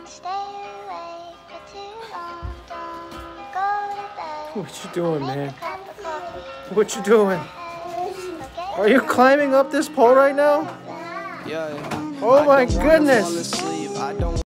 What you doing, man? What you doing? Are you climbing up this pole right now? Yeah. Oh my goodness!